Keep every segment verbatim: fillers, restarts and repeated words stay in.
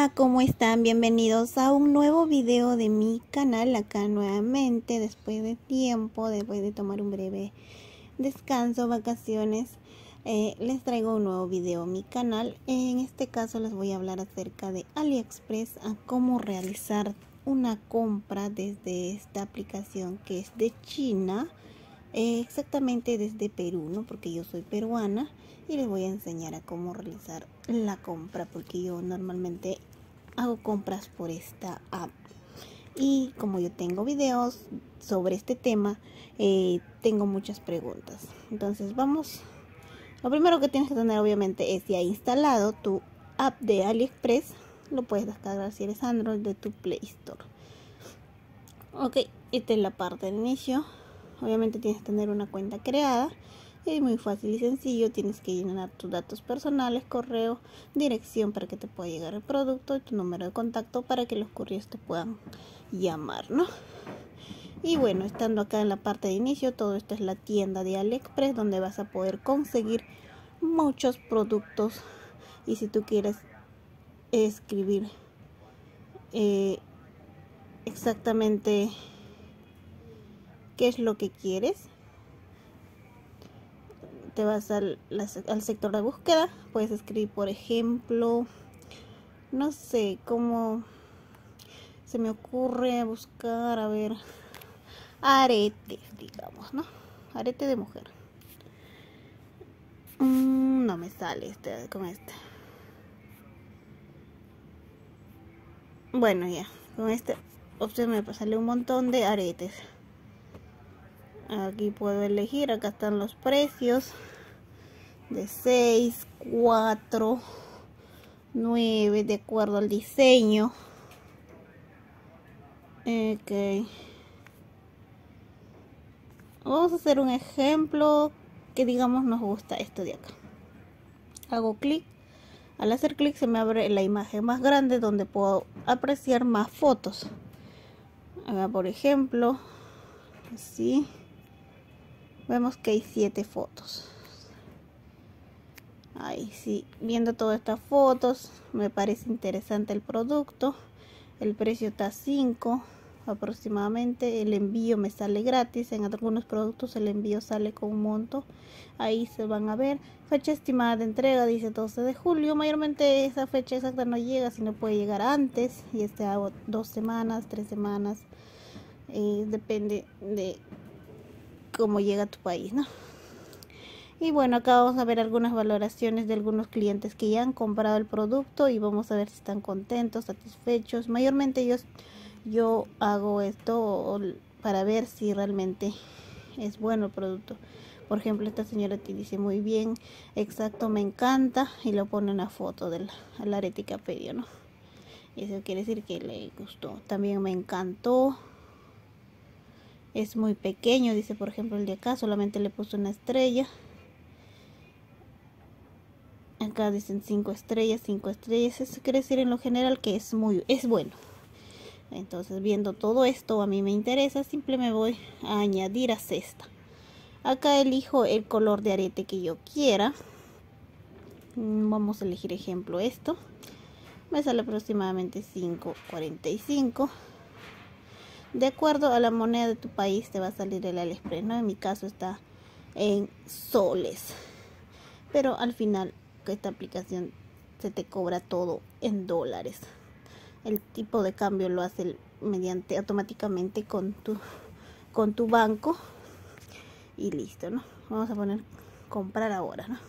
Hola, ¿cómo están? Bienvenidos a un nuevo video de mi canal, acá nuevamente después de tiempo, después de tomar un breve descanso, vacaciones. Eh, les traigo un nuevo video a mi canal. En este caso les voy a hablar acerca de AliExpress, a cómo realizar una compra desde esta aplicación que es de China, eh, exactamente desde Perú, ¿no? Porque yo soy peruana y les voy a enseñar a cómo realizar la compra, porque yo normalmente hago compras por esta app. Y como yo tengo videos sobre este tema, eh, tengo muchas preguntas. Entonces vamos. Lo primero que tienes que tener obviamente es ya instalado tu app de AliExpress. Lo puedes descargar si eres Android de tu Play Store. Ok, esta es la parte de inicio. Obviamente tienes que tener una cuenta creada. Es muy fácil y sencillo. Tienes que llenar tus datos personales, correo, dirección para que te pueda llegar el producto y tu número de contacto para que los couriers te puedan llamar, ¿no? Y bueno, estando acá en la parte de inicio, todo esto es la tienda de AliExpress, donde vas a poder conseguir muchos productos. Y si tú quieres escribir eh, exactamente qué es lo que quieres, te vas al, al sector de búsqueda. Puedes escribir, por ejemplo, no sé, cómo se me ocurre buscar, a ver, aretes, digamos, ¿no? Arete de mujer. Mm, no me sale este con este. Bueno, ya, con esta opción me sale un montón de aretes. Aquí puedo elegir, acá están los precios de seis, cuatro, nueve, de acuerdo al diseño. Ok, vamos a hacer un ejemplo que digamos nos gusta esto de acá. Hago clic. Al hacer clic se me abre la imagen más grande donde puedo apreciar más fotos. Acá, por ejemplo, así vemos que hay siete fotos. Ahí sí, viendo todas estas fotos me parece interesante el producto. El precio está a cinco aproximadamente. El envío me sale gratis. En algunos productos el envío sale con un monto. Ahí se van a ver. Fecha estimada de entrega dice doce de julio. Mayormente esa fecha exacta no llega, sino puede llegar antes. Y este hago dos semanas, tres semanas. Eh, depende de cómo llega a tu país, ¿no? Y bueno, acá vamos a ver algunas valoraciones de algunos clientes que ya han comprado el producto y vamos a ver si están contentos, satisfechos. Mayormente yo, yo hago esto para ver si realmente es bueno el producto. Por ejemplo, esta señora te dice muy bien, exacto, me encanta, y lo pone una foto del arete que pidió, ¿no? Y eso quiere decir que le gustó. También me encantó. Es muy pequeño, dice, por ejemplo, el de acá solamente le puso una estrella. Acá dicen cinco estrellas, cinco estrellas. Eso quiere decir en lo general que es muy, es bueno. Entonces, viendo todo esto, a mí me interesa. Simple me voy a añadir a cesta. Acá elijo el color de arete que yo quiera. Vamos a elegir ejemplo esto. Me sale aproximadamente cinco cuarenta y cinco. De acuerdo a la moneda de tu país te va a salir el AliExpress, ¿no? En mi caso está en soles. Pero al final esta aplicación se te cobra todo en dólares. El tipo de cambio lo hace mediante automáticamente con tu con tu banco y listo, ¿no? Vamos a poner comprar ahora, ¿no?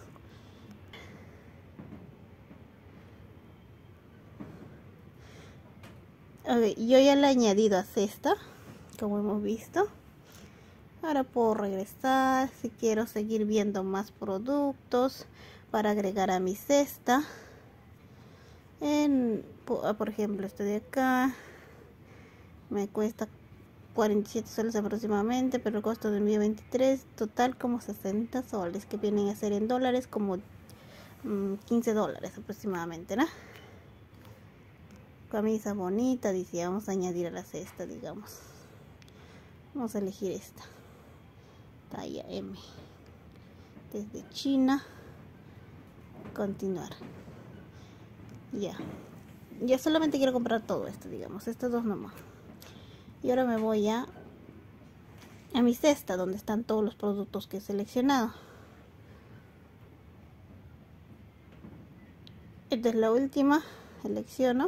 Okay, yo ya le he añadido a cesta, como hemos visto. Ahora puedo regresar si quiero seguir viendo más productos para agregar a mi cesta. En, por ejemplo, este de acá me cuesta cuarenta y siete soles aproximadamente, pero el costo de envío veintitrés, total como sesenta soles, que vienen a ser en dólares como mmm, quince dólares aproximadamente, ¿no? Camisa bonita, dice, vamos a añadir a la cesta, digamos. Vamos a elegir esta, talla M, desde China. Continuar. Ya. yo solamente quiero comprar todo esto, digamos, estos dos nomás. Y ahora me voy a a mi cesta donde están todos los productos que he seleccionado. Esta es la última, selecciono.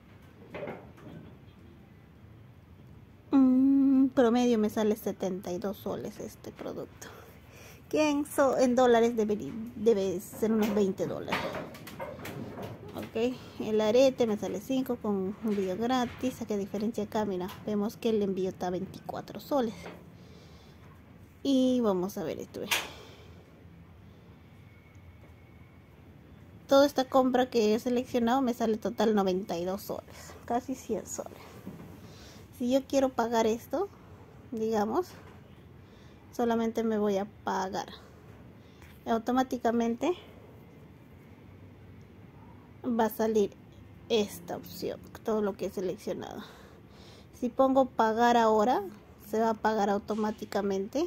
Mm, promedio me sale setenta y dos soles este producto, que en, so, en dólares debe, debe ser unos veinte dólares. Ok, el arete me sale cinco con un envío gratis. ¿A qué diferencia acá? Mira, vemos que el envío está a veinticuatro soles. Y vamos a ver esto. Toda esta compra que he seleccionado me sale total noventa y dos soles, casi cien soles. Si yo quiero pagar esto, digamos, solamente me voy a pagar. Automáticamente va a salir esta opción, todo lo que he seleccionado. Si pongo pagar ahora, se va a pagar automáticamente,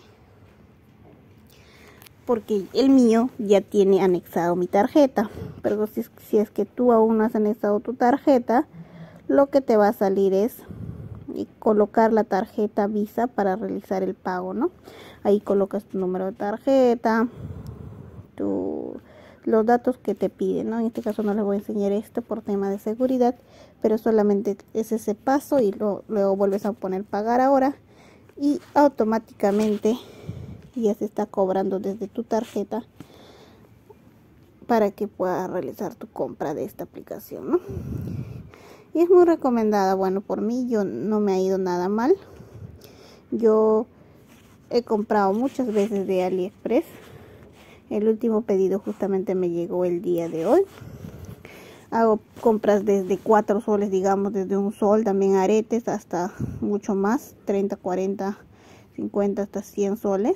porque el mío ya tiene anexado mi tarjeta. Pero si, si es que tú aún no has anexado tu tarjeta, lo que te va a salir es colocar la tarjeta Visa para realizar el pago, ¿no? Ahí colocas tu número de tarjeta, tu, los datos que te piden, ¿no? En este caso no les voy a enseñar esto por tema de seguridad, pero solamente es ese paso y lo, luego vuelves a poner pagar ahora y automáticamente ya se está cobrando desde tu tarjeta para que puedas realizar tu compra de esta aplicación, ¿no? Y es muy recomendada. Bueno, por mí yo no me ha ido nada mal. Yo he comprado muchas veces de AliExpress. El último pedido justamente me llegó el día de hoy. Hago compras desde cuatro soles, digamos, desde un sol, también aretes hasta mucho más, treinta, cuarenta, cincuenta, hasta cien soles.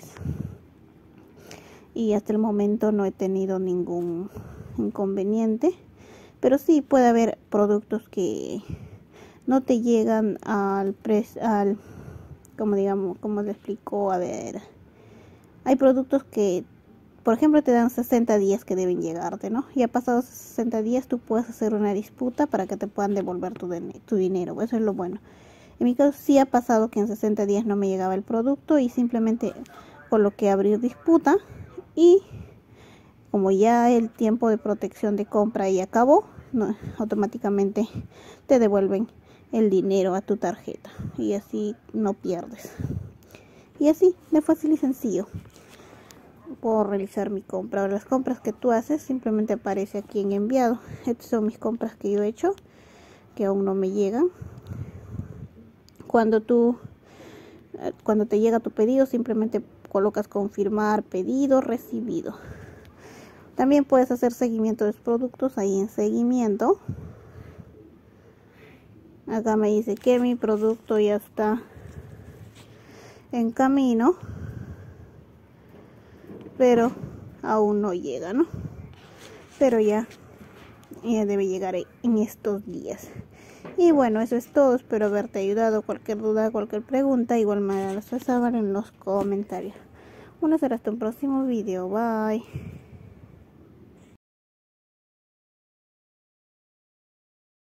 Y hasta el momento no he tenido ningún inconveniente. Pero sí puede haber productos que no te llegan al precio, al, como digamos, como le explico, a ver, hay productos que, por ejemplo, te dan sesenta días que deben llegarte, ¿no? Y a pasados sesenta días tú puedes hacer una disputa para que te puedan devolver tu, tu dinero. Eso es lo bueno. En mi caso sí ha pasado que en sesenta días no me llegaba el producto y simplemente coloqué abrir disputa y como ya el tiempo de protección de compra ya acabó, no, automáticamente te devuelven el dinero a tu tarjeta y así no pierdes. Y así de fácil y sencillo puedo realizar mi compra. Las compras que tú haces simplemente aparece aquí en enviado. Estas son mis compras que yo he hecho que aún no me llegan. Cuando tú cuando te llega tu pedido simplemente colocas confirmar pedido recibido. También puedes hacer seguimiento de los productos ahí en seguimiento. Acá me dice que mi producto ya está en camino, pero aún no llega, ¿no? Pero ya, ya debe llegar en estos días. Y bueno, eso es todo. Espero haberte ayudado. Cualquier duda, cualquier pregunta, igual me las vas a saber en los comentarios. Bueno, será hasta un próximo video. Bye.